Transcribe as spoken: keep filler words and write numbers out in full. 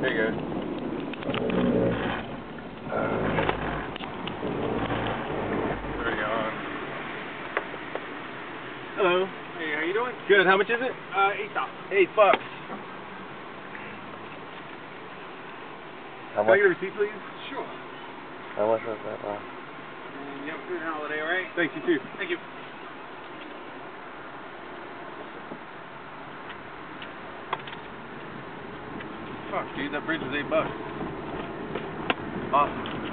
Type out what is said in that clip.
There you go. Already on. Hello. Hey, how you doing? Good. How much is it? Uh, eight dollars. Eight bucks. How Can I much? get a receipt, please? Sure. How much was that? Uh, And you have a good holiday, all right? Thank you too. Thank you. Fuck, dude, that bridge was eight bucks. Awesome.